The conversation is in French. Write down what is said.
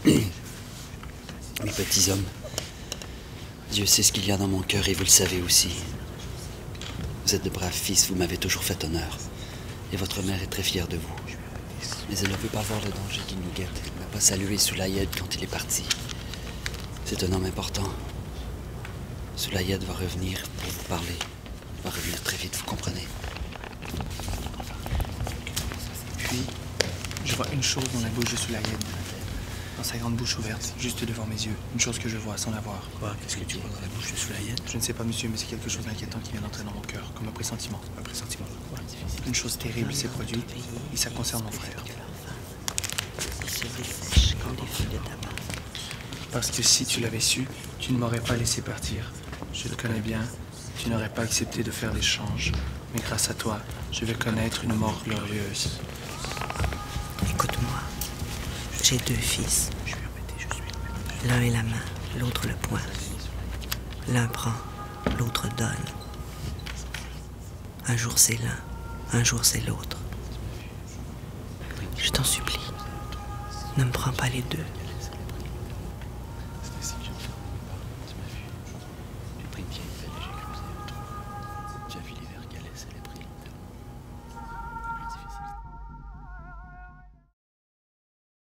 Mes petits hommes, Dieu sait ce qu'il y a dans mon cœur et vous le savez aussi. Vous êtes de braves fils, vous m'avez toujours fait honneur. Et votre mère est très fière de vous. Mais elle ne veut pas voir le danger qui nous guette. Elle n'a pas salué Soulaïed quand il est parti. C'est un homme important. Soulaïed va revenir pour vous parler. Il va revenir très vite, vous comprenez? Puis, je vois une chose dans la bouche de Soulaïed. Dans sa grande bouche ouverte, juste devant mes yeux. Une chose que je vois sans la voir. Quoi? Qu'est-ce que tu vois dans la bouche de Soulaïed? Je ne sais pas, monsieur, mais c'est quelque chose d'inquiétant qui vient d'entrer dans mon cœur, comme un pressentiment. Un pressentiment. Quoi? Une chose terrible s'est produite, et ça concerne mon frère. Parce que si tu l'avais su, tu ne m'aurais pas laissé partir. Je te connais bien, tu n'aurais pas accepté de faire l'échange. Mais grâce à toi, je vais connaître une mort glorieuse. Écoute-moi, j'ai 2 fils. L'un est la main, l'autre le poing. L'un prend, l'autre donne. Un jour c'est l'un, un jour c'est l'autre. Je t'en supplie, ne me prends pas les 2.